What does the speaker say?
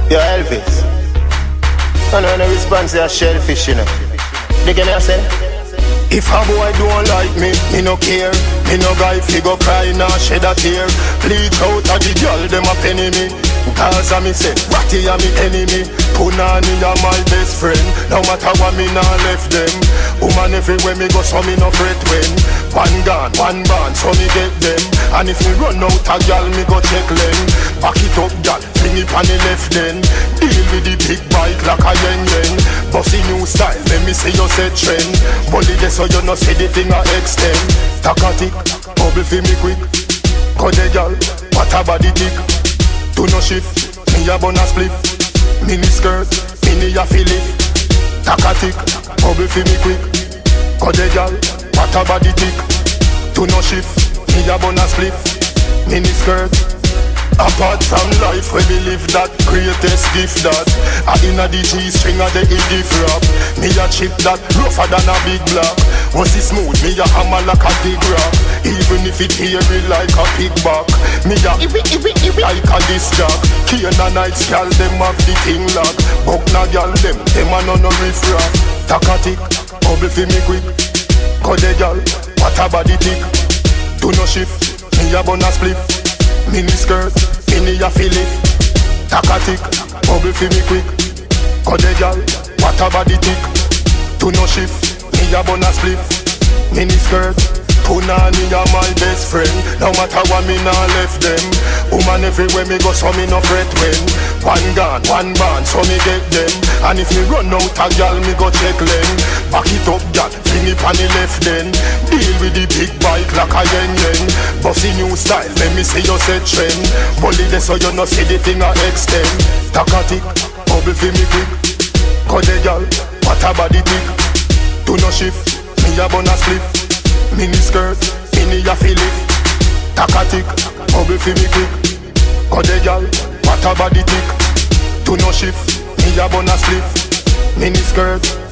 Yo, Elvis. I know no response to a shellfish, you know. They get me a say? If a boy don't like me no care. Me no guy figure cry nor shed a tear. Bleach out of the girl, them a penny me. Cause I me say, Ratty a me enemy. Punani a my best friend. No matter what me nah left them. Woman everywhere me go so me no fret when. One gun, one band, so me get them. And if me run out a gal, me go check them. Back it up gal, fling it on the left then. Deal with the big bike like a yen. Bossy new style, let me say you say trend. Bully this so you no say the thing a extend. Takatik, bubble fi me quick. Cut the gal, what a body tick. Do no shift, me a bun a split. Mini skirt, mini a fillet. Takatik, bubble fi me quick. Cut the gal, what a body tick. Do no shift, me a bun a split. Mini skirt. Apart from life where we live that greatest gift that I inna the G-string of the diff rap. Me a chip that rougher than a big block. Was it smooth, me a hammer like a big rock. Even if it hairy like a pig back. Me a like a disc jack. Key and a night gal, them have the thing lock. Buck na gal, them a no riff rap. Takatik, bubble fi me quick. Cut the gal, what a body tick. Do no shift, me a bun a spliff. Mini skirt, mini a fillet. Takatik, bubble fi me quick. Cut the gal, what a body tick. Do no shift, me a bun a spliff. Mini skirt, Punani a my best friend. No matter what me nah left them. Woman everywhere me go so me no fret when. One gun, one band, so me get them. And if me run out a gal, me go check them. Back it up gal, fling it on the left then. Deal with the big bike like a yen. Bossy new style, let me say you say trend. Bully this so you no see the thing a extend. Takatik, bubble fi me quick. Cut the gal, what a body tick. Do no shift, me a bun a split. Mini skirt, mini a fillet. Takatik, bubble fi me quick. Cut the gal, what a body tick. Do no shift, me a bun a split. Mini skirt.